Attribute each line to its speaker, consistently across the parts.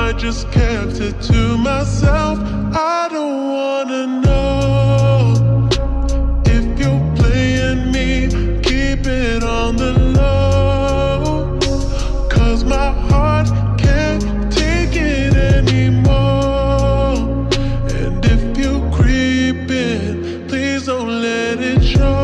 Speaker 1: I just kept it to myself. I don't wanna know if you're playing me. Keep it on the low, 'cause my heart can't take it anymore. And if you're creeping, please don't let it show.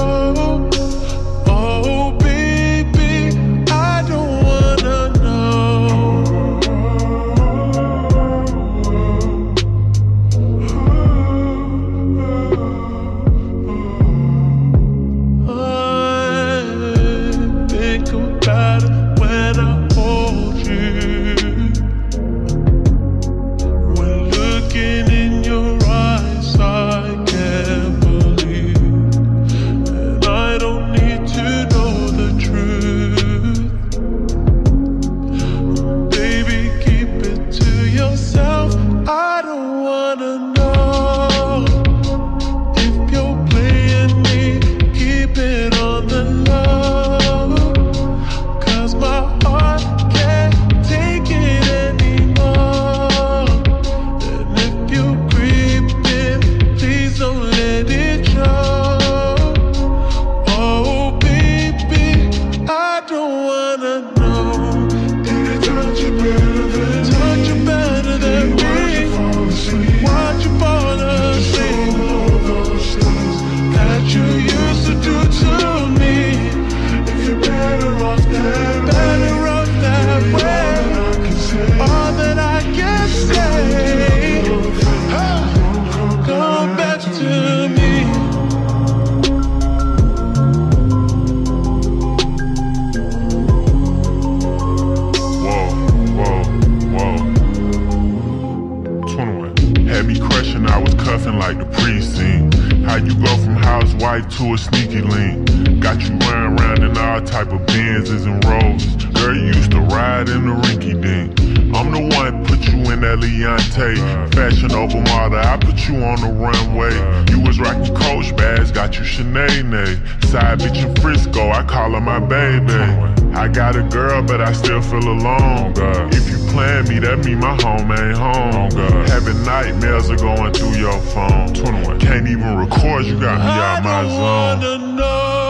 Speaker 1: Had me crushing, I was cuffing like the precinct. How you go from housewife to a sneaky link? Got you running around in all type of Benzes and Rolls. Girl, you used to ride in the rinky dink. I'm the one put you in that Leontay. Fashion over model, I put you on the runway. You was rocking Coach bags, got you Sinead. Side bitch in Frisco, I call her my baby. I got a girl, but I still feel alone. If you plan me, that mean my home ain't home. Having nightmares are going through your phone. Can't even record, you got me out my zone. I don't wanna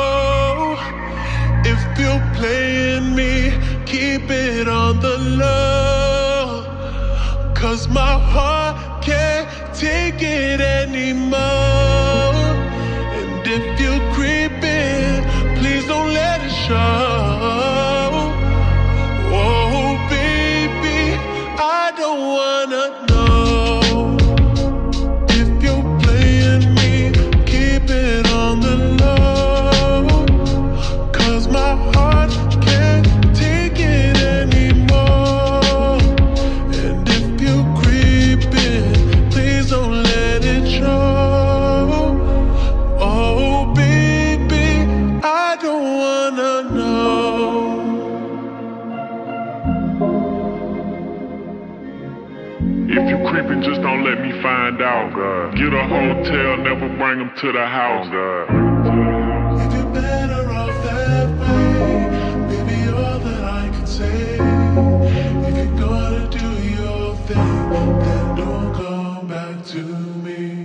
Speaker 1: know if you're playing me. Keep it on the low, 'cause my heart can't take it anymore. And if you're creeping, please don't let it show. Oh baby, I don't wanna know if you're playing me. Keep it on the low, 'cause my heart can't take it anymore. And if you're creeping, please don't let it show. Oh baby, I don't wanna know.
Speaker 2: If you creeping, just don't let me find out. Get a hotel, never bring them to the house.
Speaker 1: If you're better off that way, baby, all that I can say. If you're gonna do your thing, then don't come back to me.